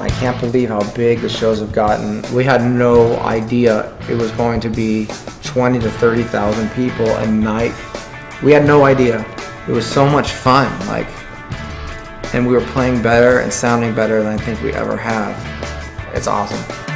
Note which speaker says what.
Speaker 1: I can't believe how big the shows have gotten. We had no idea it was going to be 20 to 30,000 people a night. We had no idea. It was so much fun, like, and we were playing better and sounding better than I think we ever have. It's awesome.